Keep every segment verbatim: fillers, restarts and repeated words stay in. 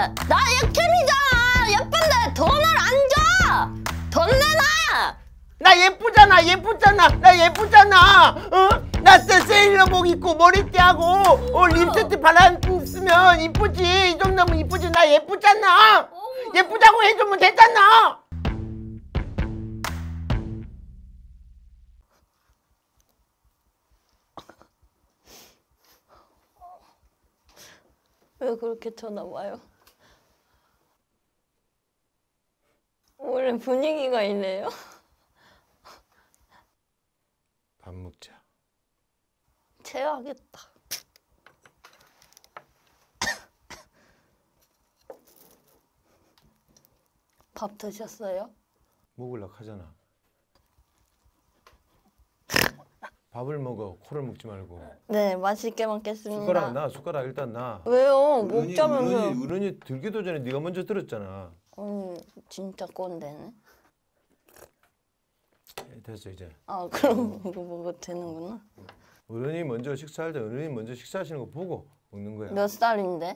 나 예캠이잖아. 예쁜데 돈을 안 줘. 돈 내놔. 나 예쁘잖아. 예쁘잖아. 나 예쁘잖아. 어? 나 세일러복 입고 머리띠하고 어, 립스틱 바람 쓰면 이쁘지. 이 정도면 이쁘지. 나 예쁘잖아. 예쁘다고 해주면 됐잖아. 왜 그렇게 쳐다봐요? 원래 분위기가 이래요? 밥 먹자. 체하겠다. 밥 드셨어요? 먹으려고 하잖아. 밥을 먹어. 코를 먹지 말고. 네, 맛있게 먹겠습니다. 숟가락 놔. 숟가락 일단 놔. 왜요? 어른이, 먹자면서요. 어른이, 어른이 들기도 전에 네가 먼저 들었잖아. 음, 진짜 꼰대네. 됐어 이제. 아, 그럼 이거 먹어도 되는구나. 어른이 먼저 식사할 때 어른이 먼저 식사하시는 거 보고 먹는 거야. 몇 살인데?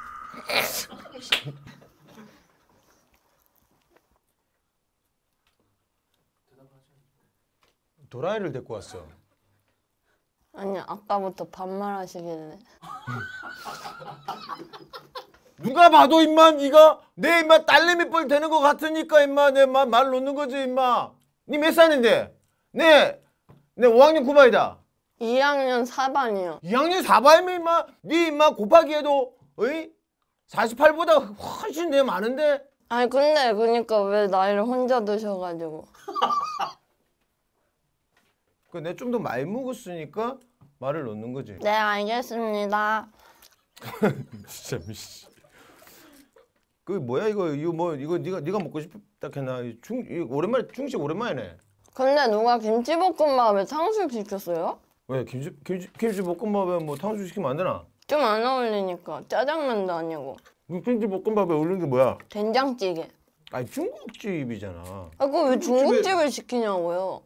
도라이를 데리고 왔어. 아니, 아까부터 반말하시길래. 누가 봐도 임마 네가 내 임마 딸내미 뻘 되는 거 같으니까 임마 내 말 말 놓는 거지 임마. 니 몇 살인데? 내 내 오 학년 구 반이다. 이 학년 사 반이요. 이 학년 사 반이면 임마 니 임마 곱하기 해도 어이? 사십팔보다 훨씬 내 많은데? 아니 근데 그러니까 왜 나이를 혼자 드셔가지고. 그 내 좀 더 많이 먹었으니까 말을 놓는 거지. 네, 알겠습니다. 진짜 미씨. 그 뭐야 이거 이거 뭐 이거 네가 네가 먹고 싶다 했나? 중 이거 오랜만에 중식 오랜만이네. 근데 누가 김치볶음밥에 탕수육 시켰어요? 왜 김치 김치 김치 볶음밥에 뭐 탕수육 시키면 안 되나? 좀 안 어울리니까. 짜장면도 아니고. 김치 볶음밥에 어울리는 게 뭐야? 된장찌개. 아니 중국집이잖아. 아, 그거 왜 중국집을 시키냐고요?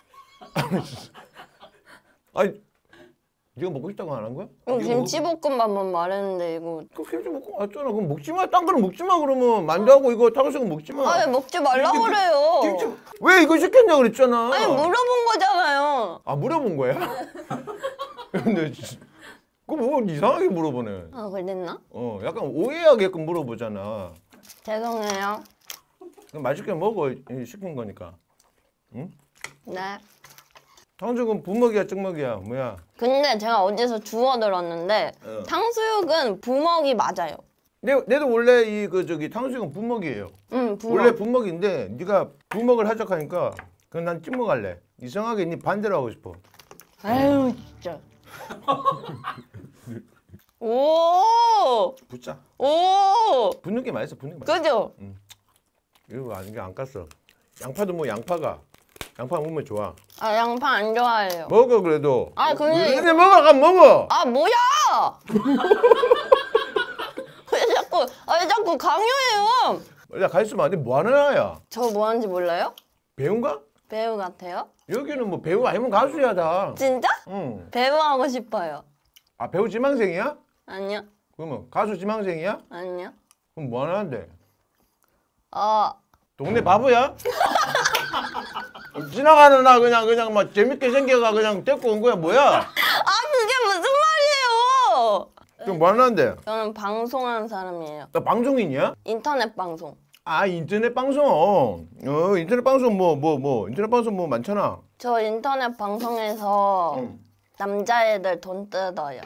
아니 네가 먹고 싶다고 안 한 거야? 그럼 김치볶음밥만 말했는데 이거. 그 김치 볶음 왔잖아. 그럼 먹지 마. 딴 거는 먹지 마. 그러면 만두하고 이거 탕수육 먹지 마. 아니 먹지 말라고 그래요. 김치 왜 이거 시켰냐 그랬잖아. 아니 물어본 거잖아요. 아 물어본 거야? 근데 그뭐 이상하게 물어보네. 아 그랬나? 어 약간 오해하게끔 물어보잖아. 죄송해요. 그럼 맛있게 먹어. 시킨 거니까. 응? 네. 탕수육은 부먹이야 찍먹이야 뭐야? 근데 제가 어디서 주워 들었는데 어. 탕수육은 부먹이 맞아요. 내, 내도 원래 이 그 저기 탕수육은 부먹이에요. 응, 부먹. 원래 부먹인데 네가 부먹을 하자하니까 그럼 난 찍먹 할래. 이상하게 네 반대로 하고 싶어. 아유 진짜. 오. 붙자. 오. 붙는 게 맛있어. 붙는 게 맛있어. 그죠? 응. 이거 안, 이게 안 깠어. 양파도 뭐 양파가 양파 먹으면 좋아. 아 양파 안 좋아해요. 먹어 그래도. 아 근데 근데 먹어 가 먹어. 아 뭐야? 왜 자꾸 아 왜 자꾸 강요해요? 야 가있으면 안 돼. 뭐 하는 애야? 저 뭐 하는지 몰라요? 배우인가? 배우 같아요? 여기는 뭐 배우 아니면 가수야 다. 진짜? 응. 배우 하고 싶어요. 아 배우 지망생이야? 아니요. 그러면 가수 지망생이야? 아니요. 그럼 뭐 하는데? 어. 동네 바보야? 지나가는 나 그냥 그냥 막 재밌게 생겨가 그냥 데리고 온 거야 뭐야? 아 그게 무슨 말이에요? 그럼 뭐 하는데? 저는 방송하는 사람이에요. 나 방송인이야? 인터넷 방송. 아 인터넷 방송. 어 인터넷 방송 뭐 뭐 뭐 인터넷 방송 뭐 많잖아. 저 인터넷 방송에서 응. 남자애들 돈 뜯어요.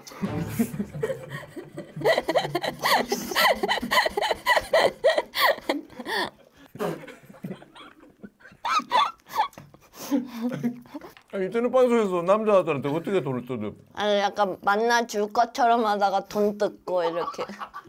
아, 인터넷 방송에서 남자들한테 어떻게 돈을 뜯어? 아니 약간 만나 줄 것처럼 하다가 돈 뜯고 이렇게.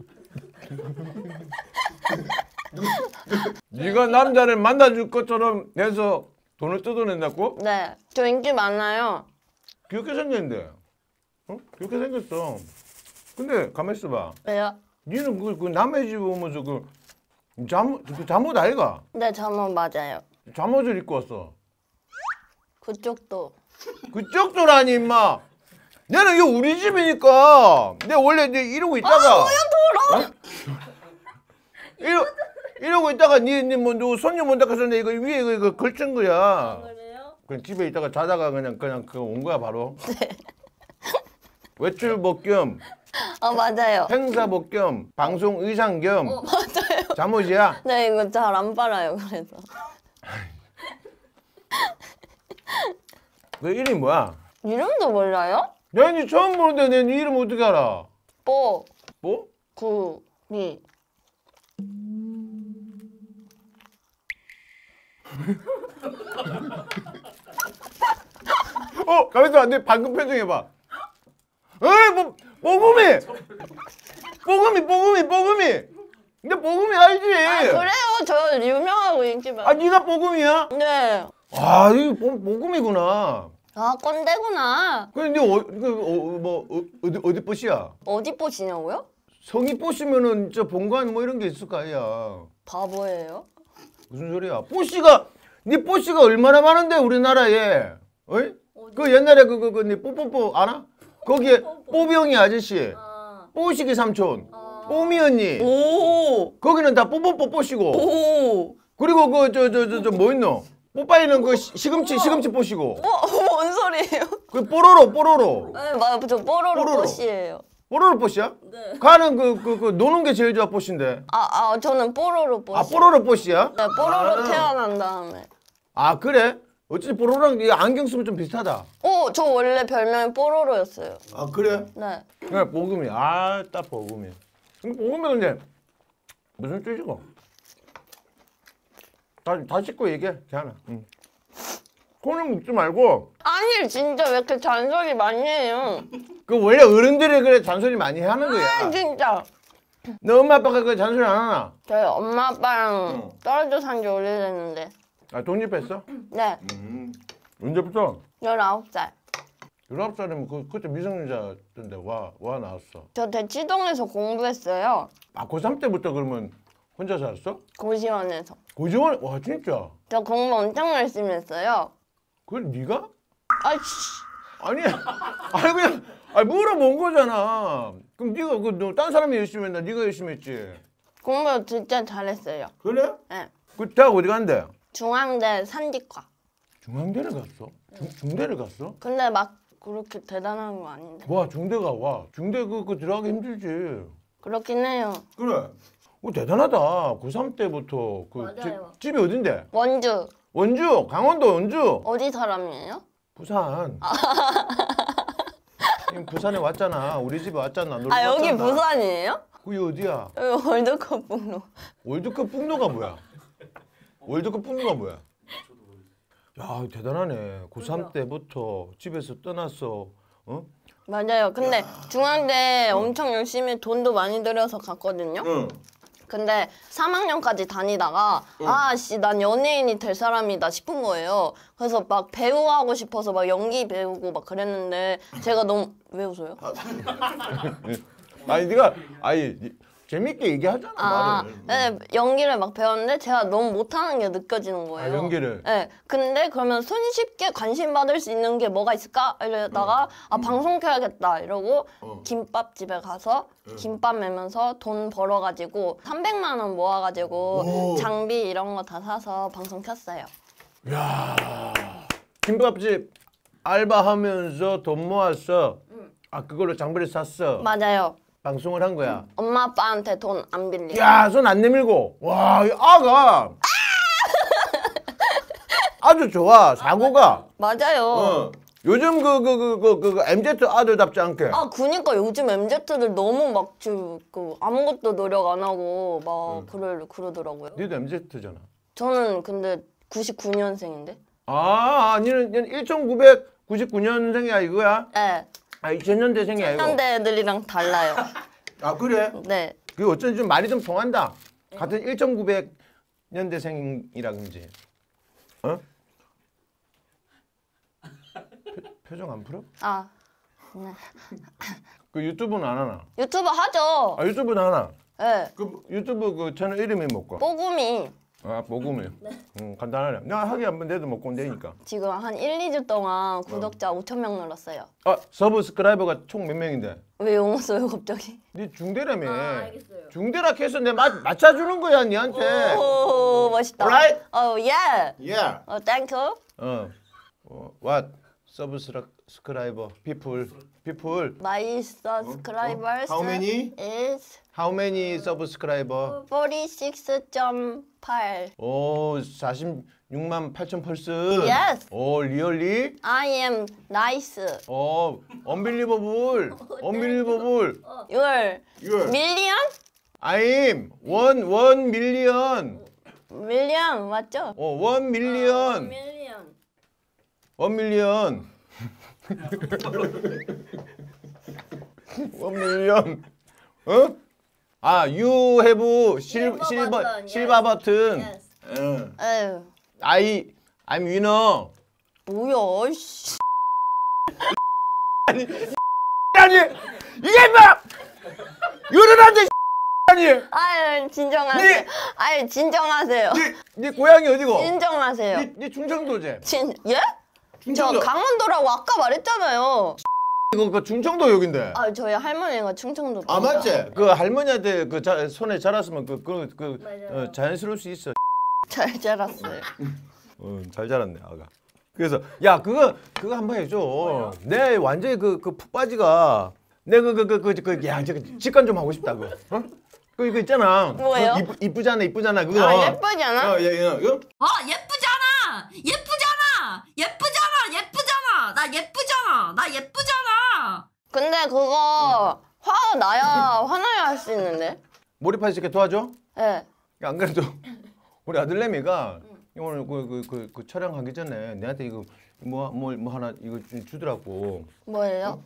네가 남자를 만나줄 것처럼 해서 돈을 뜯어낸다고? 네, 저 인기 많아요. 귀엽게 생겼는데. 어? 귀엽게 생겼어. 근데 가만 있어봐. 왜요? 니는 그, 그 남의 집 오면서 그 잠옷 그 잠옷 아이가? 네, 잠옷 맞아요. 잠옷을 입고 왔어. 그쪽도. 그쪽도라니 임마. 내는 이거 우리 집이니까. 내가 원래 이제 이러고 있다가. 아, 뭐야 돌아. 어? 이러고 있다가 니뭐 누구 손님 온다 해서 내 이거 위에 이거, 이거 걸친 거야. 아, 그래요? 그냥 집에 있다가 자다가 그냥 그냥 그거 온 거야 바로. 네. 외출 복 겸. 아 맞아요. 행사 복 겸 방송 의상 겸. 어 맞아요. 잠옷이야? 네 이거 잘 안 빨아요 그래서. 너 이름이 뭐야? 이름도 몰라요? 야, 니 처음 보는데 내 네 이름 어떻게 알아? 뽀, 뭐? 구, 리. 어, 가만있어 봐. 내 방금 표정 해봐. 어이, 뭐, 뽀금이! 뽀금이, 뽀금이, 뽀금이! 근데 뽀금이 알지? 아 그래요? 저 유명하고 인기 많아. 아, 네가 뽀금이야? 네. 아, 이거 뽀, 뽀금이구나. 아 꼰대구나. 근데 어, 그, 어, 뭐, 어, 어디, 어디 뽀씨야? 어디 뽀시냐고요? 성이 뽀씨면은 저 본관 뭐 이런 게 있을 거 아니야. 바보예요? 무슨 소리야? 뽀씨가, 네 뽀씨가 얼마나 많은데, 우리나라에. 어이? 그 옛날에 그, 그, 그, 네 뽀뽀뽀 알아? 거기에 뽀비영이 아저씨, 아. 뽀시기 삼촌, 아. 뽀미 언니. 오. 거기는 다 뽀뽀뽀 뽀시고. 오. 그리고 그, 저, 저, 저, 저, 뭐 있노? 뽀빠이는 그 시- 시금치, 시금치 뽀시고. 어, 뭔 소리예요? 그 뽀로로, 뽀로로. 네, 맞아요. 저 뽀로로 뽀로로. 뽀시예요. 뽀로로 뽀시야? 네. 가는 그, 그, 그, 노는 게 제일 좋아 뽀시인데. 아, 아, 저는 뽀로로 뽀시. 아, 뽀로로 뽀시야? 네, 뽀로로 아. 태어난 다음에. 아, 그래? 어찌 뽀로로랑 이 안경 쓰면 좀 비슷하다. 오, 저 원래 별명이 뽀로로였어요. 아, 그래? 네. 그래, 뽀금이. 아, 딱 뽀금이. 뽀금이 근데 무슨 뜻이고? 다, 다 씻고 얘기해, 괜찮아. 응. 코는 묶지 말고. 아니, 진짜 왜 이렇게 잔소리 많이 해요? 그 원래 어른들이 그래 잔소리 많이 하는 아, 거야. 진짜. 너 엄마 아빠가 그 잔소리 안 하나? 저희 엄마 아빠랑 응. 떨어져 산 지 오래됐는데. 아, 독립했어? 네, 음. 언제부터? 열아홉 살. 열아홉 살이면 그, 그때 미성년자였는데 와, 와 나왔어. 저 대치동에서 공부했어요. 아, 고삼 때부터 그러면 혼자 살았어? 고시원에서. 고시원? 와, 진짜? 저 공부 엄청 열심히 했어요. 그걸 네가? 아이씨. 아니, 아니 그냥 아니 물어본 거잖아. 그럼 네가 그너딴 사람이 열심히 했나? 네가 열심히 했지. 공부 진짜 잘했어요. 그래? 네. 그 대학 어디 간대? 중앙대 산디과. 중앙대를 갔어? 중, 중대를 갔어? 근데 막 그렇게 대단한 거 아닌데. 와, 중대가 와. 중대 그, 그 들어가기 힘들지. 그렇긴 해요. 그래. 오, 대단하다. 고삼 때부터 그 맞아요. 집, 집이 어딘데? 원주. 원주, 강원도 원주. 어디 사람이에요? 부산. 지금 부산에 왔잖아. 우리 집에 왔잖아. 놀러 아 여기 왔잖아. 부산이에요? 그게 어디야? 여기 월드컵 북로. 월드컵 풍로가 뭐야? 월드컵 풍로가 뭐야? 야, 대단하네. 고삼 때부터 집에서 떠났어. 어? 맞아요. 근데 중앙대 엄청 열심히 돈도 많이 들여서 갔거든요. 응. 근데 삼 학년까지 다니다가 아씨 난 연예인이 될 사람이다 싶은 거예요. 그래서 막 배우 하고 싶어서 막 연기 배우고 막 그랬는데 제가 너무 왜 웃어요? 아니 네가 아니 재밌게 얘기하잖아. 아, 말을. 네, 연기를 막 배웠는데 제가 너무 못하는 게 느껴지는 거예요. 아, 연기를? 네, 근데 그러면 손쉽게 관심 받을 수 있는 게 뭐가 있을까? 이러다가 아 방송 켜야겠다 이러고 어. 김밥집에 가서 김밥 매면서 돈 벌어가지고 삼백만 원 모아가지고 오. 장비 이런 거 다 사서 방송 켰어요. 야, 김밥집 알바하면서 돈 모았어. 아, 그걸로 장비를 샀어. 맞아요. 방송을 한 거야. 엄마 아빠한테 돈 안 빌리고. 야, 손 안 내밀고. 와, 이 아가 아주 좋아. 사고가. 맞아요. 어. 요즘 그 그 그 그 그 엠지 아들답지 않게. 아, 그니까 요즘 엠지들 너무 막 그, 그 아무것도 노력 안 하고 막 그러, 그러더라고요. 니도 엠지잖아. 저는 근데 구십구 년생인데? 아, 니는 천구백구십구 년생이야 이거야? 네. 아, 이천 년대생이야 이거. 현대 애들이랑 달라요. 아, 그래? 네. 그 어쩐지 좀 말이 좀 통한다. 같은 천구백 년대생이라 그런지. 어? 표, 표정 안 풀어? 아, 네. 그 유튜브는 안 하나? 유튜브 하죠. 아, 유튜브는 하나. 네. 그 유튜브 그 채널 이름이 뭐고? 뽀구미. 아 볶음을. 음 간단하네. 나 하기 한번 내도 먹고 온다니까. 지금 한 일, 이 주 동안 구독자 오천 명 늘었어요. 아 서브스크라이버가 총 몇 명인데? 왜 용어 써요 갑자기? 네 중대라며. 아, 알겠어요. 중대라 해서 내 맞 맞춰주는 거야 니한테. 오 멋있다. Alright? 어 예. Yeah. 어 땡큐. 어. 어 what? 서브스크라이버 people people. My subscribers How many? is How many subscriber? 사십육 점 팔. 오 사십육만 팔천 펄스. Yes. 오 리얼리? I am nice. 어 unbelievable. unbelievable. Your Your. million? I'm one one million. million 맞죠? 어 one million. 밀리언. one million. one million. 어? 아, you have 실, Silver 실버 button, 실버 yes. 버튼. Yes. 응. 에휴 I I'm winner. 뭐야 씨. 아니 이게 막 유른한데 아니. 아유 진정하세요. 네. 아유 진정하세요. 네, 네 고향이 어디고? 진정하세요. 네, 네 충청도제. 진 예? 저 충청도. 강원도라고 아까 말했잖아요. 이거 그 충청도 여긴데. 아 저희 할머니가 충청도. 아 맞지? 그 할머니한테 그 자, 손에 자랐으면 그 그 그 맞아요. 어, 자연스러울 수 있어. 잘 자랐어요. 어, 잘 자랐네 아가. 그래서 야 그거 그거 한번 해줘. 내 완전히 그 그 푹 빠지가 내 그 그 그 그야 저거 직관 좀 하고 싶다 그. 어? 그 이거 있잖아. 뭐예요? 그 이쁘, 이쁘잖아 이쁘잖아 그거. 아 예쁘지 않아? 어, 예, 예, 이거? 어 예쁘잖아 예쁘잖아 예쁘잖아 예쁘잖아 나 예쁘잖아 나 예쁘잖아 근데 그거 화가 나야 화나야 할 수 있는데. 몰입할 수 있게 도와줘? 예. 네. 야, 안 그래도 우리 아들내미가 오늘 그, 그, 그, 그 촬영하기 전에 내한테 이거 뭐 뭐 뭐 하나 이거 좀 주더라고. 뭐예요?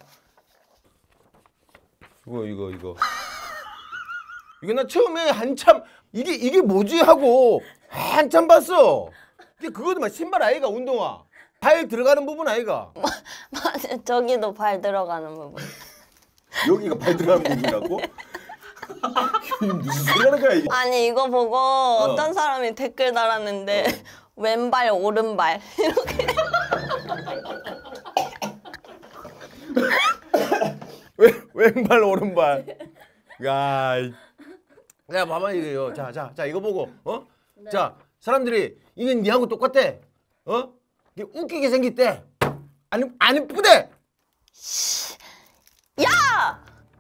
이거 이거 이거. 이거 나 처음에 한참 이게 이게 뭐지 하고 한참 봤어. 이게 그거도 막 신발 아이가 운동화 발 들어가는 부분 아이가. 맞아 저기도 발 들어가는 부분. 여기가 발 들어가는 부분이라고? 이게 무슨 소리 하는 거야 이게? 아니 이거 보고 어. 떤 사람이 댓글 달았는데 어. 왼발 오른발 이렇게. 왼 왼발 오른발. 야, 이- 야 봐봐 이거요. 자, 자, 자 이거 보고 어? 네. 자 사람들이 이건 니하고 똑같아. 어? 이게 웃기게 생겼대. 안, 안 이쁘대. 야!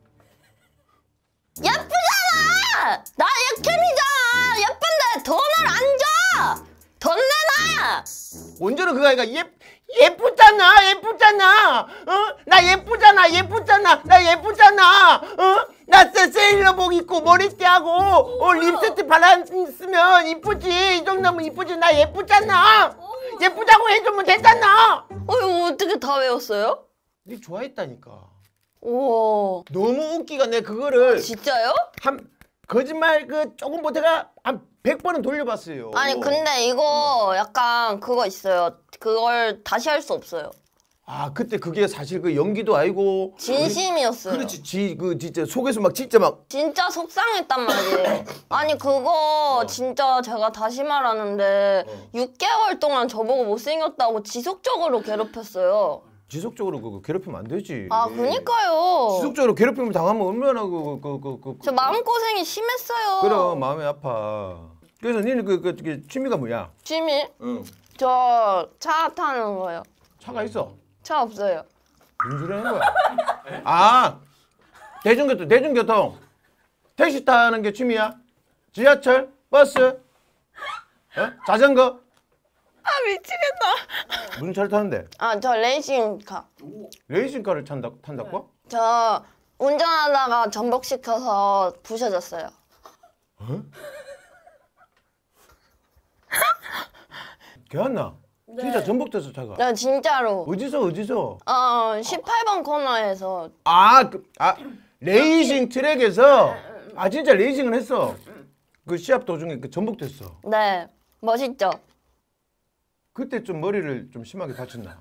예쁘잖아! 나 예캠이잖아! 예쁜데 돈을 안 줘! 돈 내놔! 원전은 그거 아이가 예 예쁘잖아, 예쁘잖아. 어? 나 예쁘잖아, 예쁘잖아, 나 예쁘잖아. 어? 나 세- 세일러복 입고 머리띠 하고 어, 립스틱 발랐으면 이쁘지. 이 정도면 이쁘지. 나 예쁘잖아. 예쁘다고 해주면 되잖아. 어 이거 어떻게 다 외웠어요? 네 좋아했다니까. 우와 너무 웃기가 내 그거를 진짜요? 한 거짓말 그 조금 보다가 한 백 번은 돌려봤어요. 아니 근데 이거 약간 그거 있어요. 그걸 다시 할 수 없어요. 아 그때 그게 사실 그 연기도 아니고 진심이었어요. 그렇지 지 그 진짜 속에서 막 진짜 막 진짜 속상했단 말이에요. 아니 그거 진짜 제가 다시 말하는데 육 개월 동안 저보고 못생겼다고 지속적으로 괴롭혔어요. 지속적으로 그거 괴롭히면 안 되지. 아 그니까요. 지속적으로 괴롭힘을 당하면 얼마나 그 그 그 그 저 마음고생이 심했어요. 그럼 마음이 아파. 그래서 니는 그, 그, 그 취미가 뭐야? 취미? 응. 저 차 타는 거요. 차가 있어. 차 없어요. 무슨 소리 하는 거야? 아 대중교통 대중교통 택시 타는 게 취미야? 지하철? 버스? 어? 자전거? 아 미치겠다. 무슨 차를 타는데? 아 저 레이싱카. 레이싱카를 탄다, 탄다고? 저 운전하다가 전복시켜서 부셔졌어요. 어? 개왔나? 진짜 전복돼서 차가. 네 진짜로. 어디서 어디서? 어 십팔 번 코너에서. 아, 그, 아 레이싱 트랙에서 아 진짜 레이싱을 했어. 그 시합 도중에 그 전복됐어. 네 멋있죠. 그때 좀 머리를 좀 심하게 다쳤나?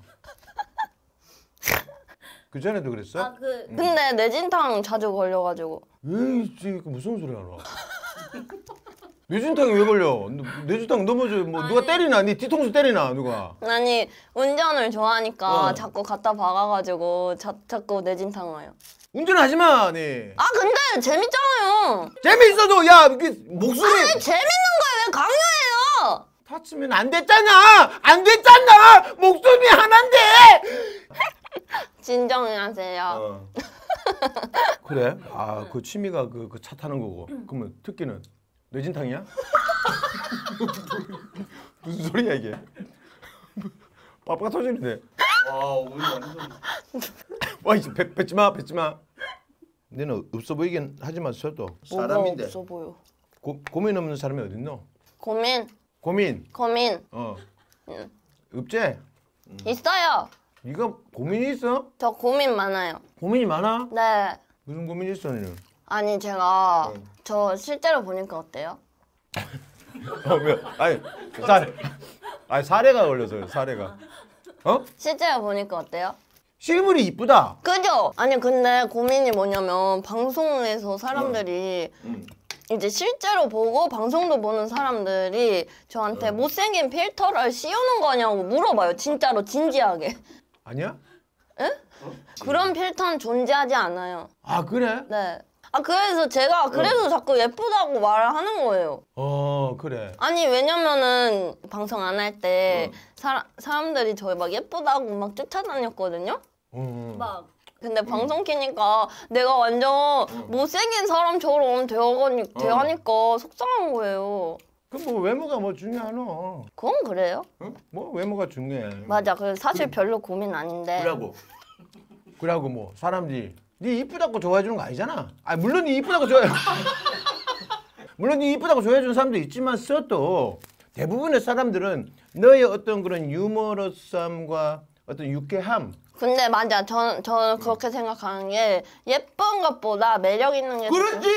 그 전에도 그랬어? 아 그 근데 뇌진탕 자주 걸려가지고. 에이, 그 무슨 소리 하나? 뇌진탕이 왜 걸려? 뇌진탕 넘어져 뭐 누가 때리나? 네 뒤통수 때리나 누가? 아니 운전을 좋아하니까 어. 자꾸 갖다 박아가지고 자, 자꾸 내진탕 와요. 운전하지 마, 네. 아 근데 재밌잖아요. 재밌어도 야 이게 목소리 아니 재밌는 거에 왜 강요해요? 다치면 안 됐잖아. 안 됐잖아. 목소리 하나인데. 진정하세요. 어. 그래? 아, 그 취미가 그 그 차 타는 거고. 그러면 특기는 뇌진탕이야? 무슨 소리야 이게? 빠빠가 터지는데. 와 오늘 완전 와 이제 뱉, 뱉지 마, 뱉지 마. 너는 없어 보이긴 하지만 저도 뭐가 사람인데. 없어 보여. 고, 고민 없는 사람이 어딨노? 고민 고민. 고민 어. 응. 없지? 있어요. 네가 고민이 있어? 저 고민 많아요. 고민이 많아? 네. 무슨 고민이 있어 너는? 아니 제가 저 실제로 보니까 어때요? 어, 왜? 아니 사례. 아니 사례가 걸려서요. 사례가. 어? 실제로 보니까 어때요? 실물이 이쁘다. 그죠? 아니 근데 고민이 뭐냐면 방송에서 사람들이 응. 이제 실제로 보고 방송도 보는 사람들이 저한테 못생긴 필터를 씌우는 거냐고 물어봐요. 진짜로 진지하게. 아니야? 그런 필터는 존재하지 않아요. 아 그래? 네. 아 그래서 제가 그래서 자꾸 예쁘다고 말을 하는 거예요. 어 그래. 아니 왜냐면은 방송 안 할 때 사람들이 저희 막 예쁘다고 막 쫓아다녔거든요. 어. 막 근데 방송 키니까 내가 완전 못생긴 사람처럼 대하니, 대하니까 속상한 거예요. 그뭐 외모가 뭐 중요하노? 그건 그래요? 어? 뭐 외모가 중요해. 맞아. 그래서 사실 별로 고민 아닌데. 그러고 그래갖고 뭐 사람들이 네 이쁘다고 좋아해 주는 거 아니잖아. 아 물론 네 이쁘다고 좋아해. 물론 네 이쁘다고 좋아해 주는 사람도 있지만 써도 대부분의 사람들은 너의 어떤 그런 유머러스함과 어떤 유쾌함. 근데 맞아. 저, 저는 그렇게 생각하는 게 예쁜 것보다 매력 있는 게 그렇지.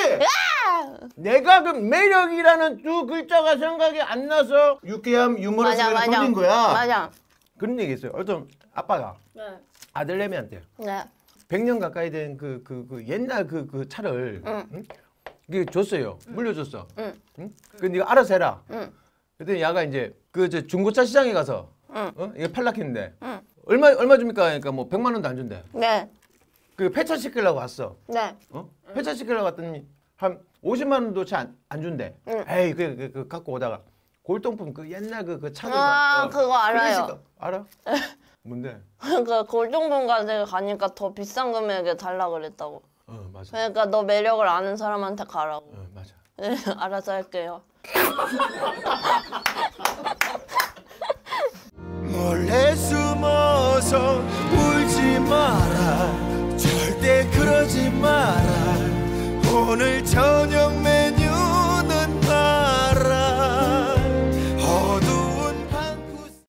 내가 그 매력이라는 두 글자가 생각이 안 나서 유쾌함, 유머러스함을 돌린 거야. 맞아. 그런 얘기 있어요. 어떤 아빠가 네. 아들내미한테 네. 백 년 가까이 된 그 그 그 옛날 그 그 차를 응. 응? 이게 줬어요. 물려줬어. 응. 응? 그 네가 알아서 해라. 응. 그랬더니 야가 이제 그 저 중고차 시장에 가서 응. 어? 이게 팔락했는데 응. 얼마 얼마 줍니까? 그러니까 뭐 백만 원도 안 준대. 네. 그 폐차시키려고 왔어. 네. 어? 폐차시키려고 왔더니 한 오십만 원도 차 안 안 준대. 응. 에이 그, 그, 그 갖고 오다가 골동품 그 옛날 그 그 차들 아, 어, 그거 알아요. 클래식- 알아? 뭔데? 그 골동품까지 가니까 더 비싼 금액에 달라 그랬다고. 어 맞아. 그러니까 너 매력을 아는 사람한테 가라고. 어 맞아. 네, 알아서 할게요. 몰래 숨어서 울지 마라 절대 그러지 마라 오늘 저녁 내